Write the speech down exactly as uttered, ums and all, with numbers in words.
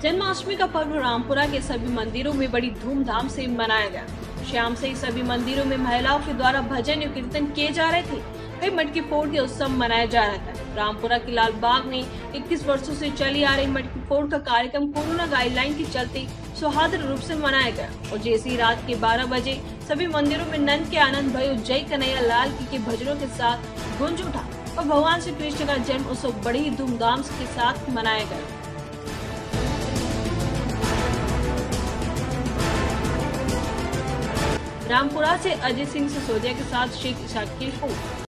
जन्माष्टमी का पर्व रामपुरा के सभी मंदिरों में बड़ी धूमधाम से मनाया गया। शाम से ही सभी मंदिरों में महिलाओं के द्वारा भजन और कीर्तन किए जा रहे थे। वही मटकी फोड़ के उत्सव मनाया जा रहा था। रामपुरा के लाल बाग में इक्कीस वर्षों से चली आ रही मटकी फोड़ का कार्यक्रम कोरोना गाइडलाइन के चलते सौहार्द रूप से मनाया गया और जैसे ही रात के बारह बजे सभी मंदिरों में नंद के आनंद भयो जय कन्हैया लाल की के भजनों के साथ गूंज उठा और भगवान श्री कृष्ण का जन्म उत्सव बड़ी ही धूमधाम के साथ मनाया गया। रामपुरा से अजय सिंह सिसोदिया के साथ शेख इशाक की रिपोर्ट।